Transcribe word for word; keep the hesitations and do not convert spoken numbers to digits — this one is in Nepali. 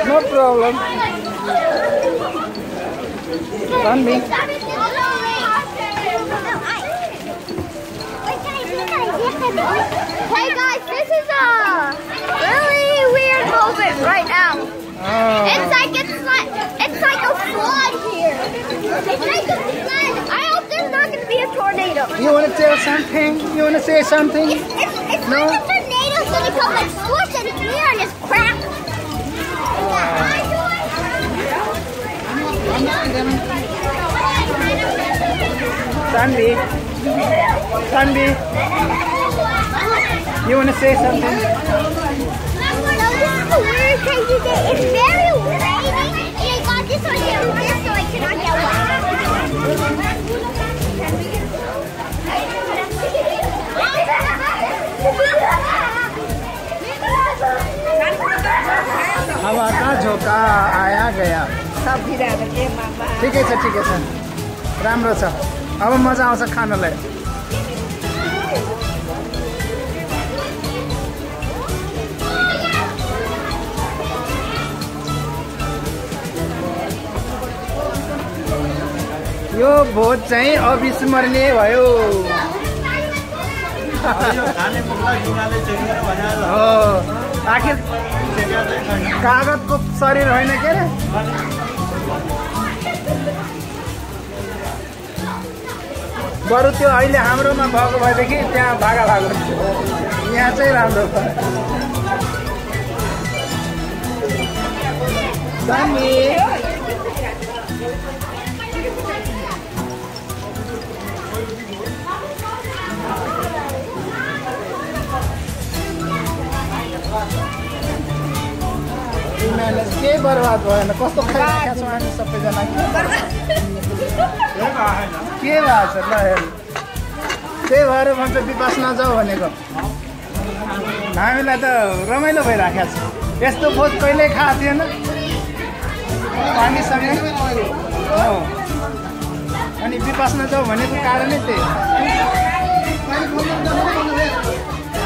No problem. Tanvi. Hey guys, this is a really weird moment right now. Oh. It's like it's like it's like a flood here. It's like a flood. I hope there's not going to be a tornado. You want to tell something? You want to say something? It's, it's, it's no? like a tornado's going to come like swoosh and here and just crack. Tanvi. Tanvi. You want to say something? No, this is a weird crazy day. It's very rainy and I got this on here just so I cannot get wet. हवा का झोंका आया गया ठिकै छ ठिकै छ राम्रो छ अब मजा आउँछ खानलाई यो भोज चाहिँ अविस्मरणीय भयो हो आखिर कागजको शरीर होइन के रे बरु त्यो अहिले हाम्रोमा भएको भएदेखि त्यहाँ भागा भाग हुन्थ्यो यहाँ चाहिँ राम्रो दामी के बर्बाद भएन कस्तो खाइरहेका छौँ हामी सबैजना के भएको छ ल हेर्नु त्यही भएर भन्छ विपास नजाऊ भनेको हामीलाई त रमाइलो भइराखेको छ यस्तो भोज कहिल्यै खाएको थिएन हामीसँगै अनि विपास नजाऊ भनेको कारणै त्यही